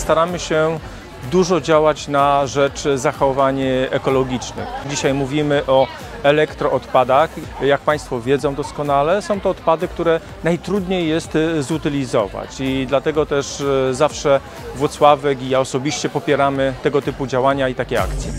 staramy się dużo działać na rzecz zachowań ekologicznych. Dzisiaj mówimy o elektroodpadach. Jak Państwo wiedzą doskonale, są to odpady, które najtrudniej jest zutylizować i dlatego też zawsze Włocławek i ja osobiście popieramy tego typu działania i takie akcje.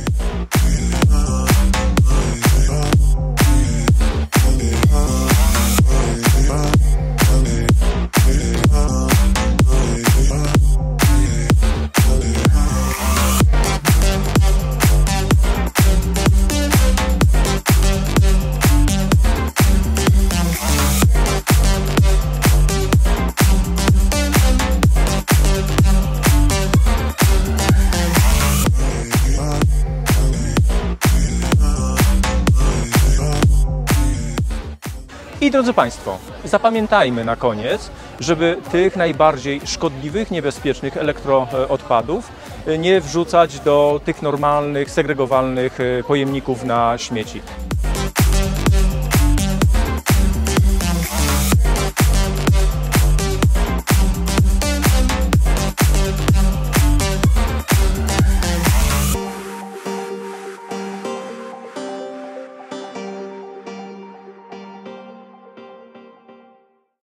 I drodzy Państwo, zapamiętajmy na koniec, żeby tych najbardziej szkodliwych, niebezpiecznych elektroodpadów nie wrzucać do tych normalnych, segregowalnych pojemników na śmieci.